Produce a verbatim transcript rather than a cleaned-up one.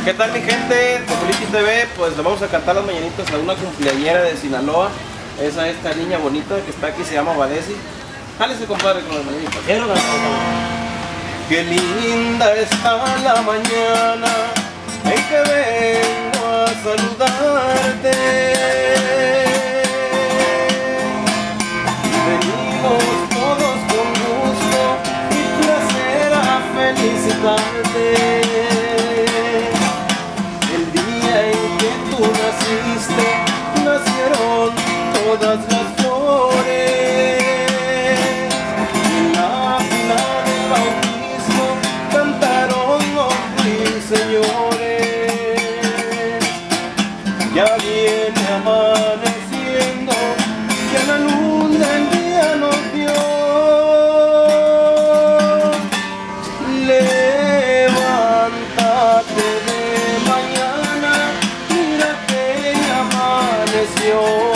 ¿Qué tal mi gente de Feliz T V? Pues le vamos a cantar las mañanitas a una cumpleañera de Sinaloa. Esa esta niña bonita que está aquí se llama Valesi. Jálese compadre con las mañanitas. Quiero cantar. Qué linda está la mañana en que vengo a saludarte. Venimos todos con gusto y placer a felicitarte. El día en que tú naciste, nacieron todas las flores. En la fila del bautismo cantaron los ruiseñores. Ya viene amaneciendo, ya la luz del día nos dio. Levántate de mañana, mira que ya amaneció.